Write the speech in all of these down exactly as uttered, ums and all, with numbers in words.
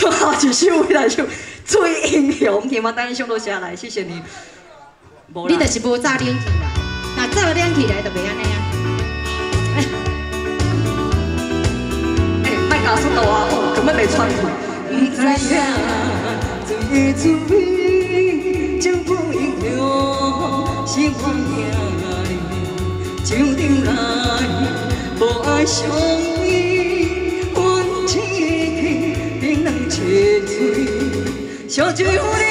好一首回来首《最英雄》，听嘛，等你上落下来，谢谢你。 你就是无早练起来，那早练起来就袂安尼啊。 哎，卖搞速度啊，哦，根本袂喘气。唔知影最滋味，情不英雄是我命，就定来无爱相依，阮痴去冰冷切嘴，烧酒啉。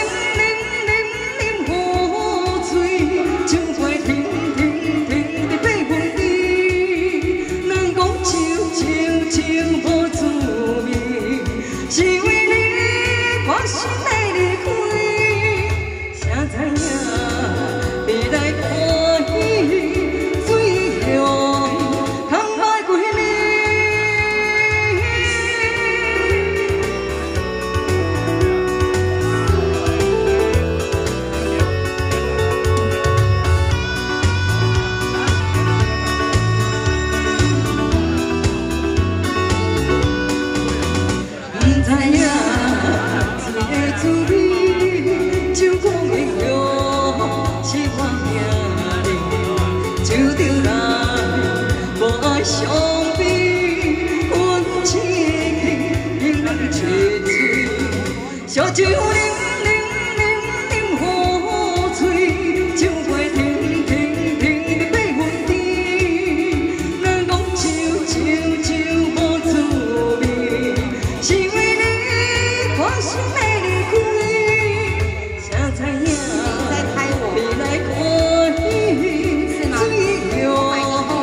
相比，阮痴去冰冷切嘴，烧酒啉啉啉啉好醉，酒杯停停停在八分甜。咱讲酒酒酒无滋味，是为你看心的离开，谁知影未来看伊最后。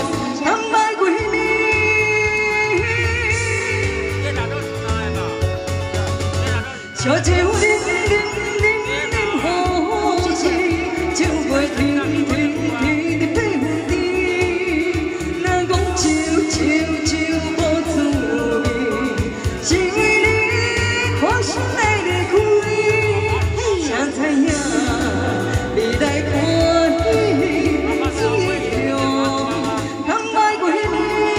烧酒啉啉啉啉好醉，酒杯停停停在八分甜。咱讲酒酒酒无滋味，是为你看心的离开，谁知影未来看伊最后通爱过你。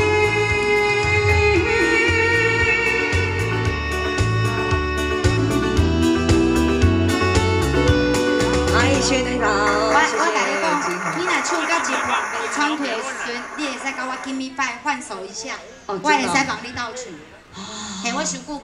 谢谢你好， 我我甲你讲，你若唱到一半袂喘气的时阵，你会使甲我 give me five 换手一下，我会使帮你倒唱。嘿，我伤久。